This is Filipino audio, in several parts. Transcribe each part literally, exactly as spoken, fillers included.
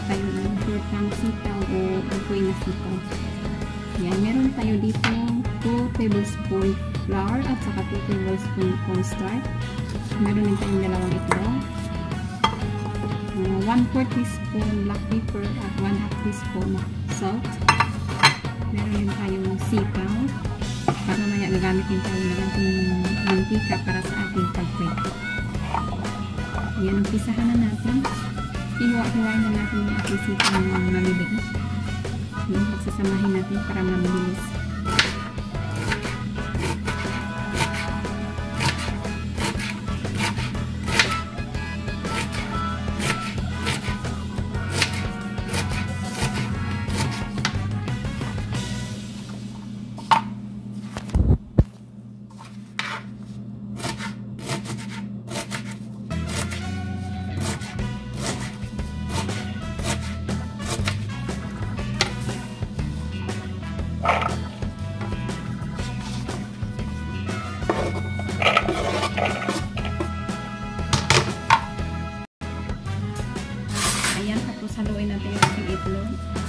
tayo ng shortang sitaw o apoy na sitaw. Yan, meron tayo dito two tablespoon flour at saka two tablespoon cornstarch. Meron din tayong dalawang itlog. Uh, one fourth teaspoon black pepper at one half teaspoon salt. Meron din tayong sitaw. Para mamaya gagamitin tayo ng ating mantika para sa ating pagprito. Yan, umpisahan na natin. Hiwa-hiwain na natin yung ating sitaw ng maliliit. Yan, magsasamahin natin para mabilis. Ayan, tapos haluin natin yung ating itlog.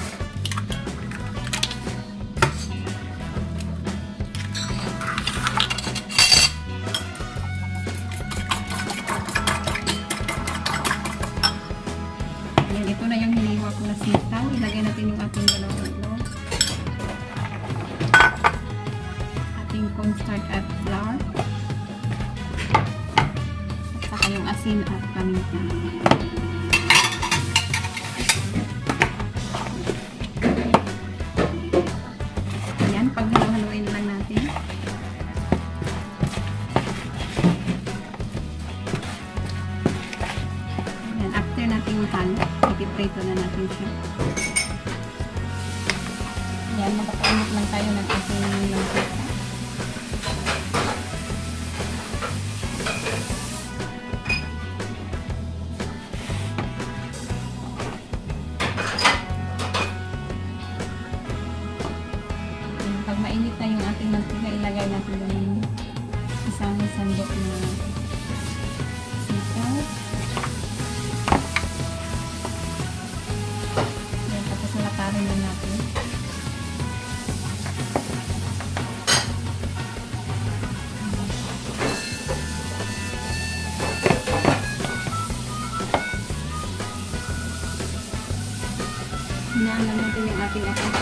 Ayan, ito na yung hiniwa ko na sitaw. Ilagay natin yung ating dalawang itlog. Ating cornstarch at flour. At saka yung asin at paminta. Paghaluin lang natin. Ayan, after natin halo, ipiprito na natin siya. Ayan, magpapainit lang tayo ng ating mantika. Pag mainit na yung ating mantika, ilagay natin yung isang sandok na sitaw. Ayan, tapos nalatarin na natin. Hinaan lang natin yung ating ating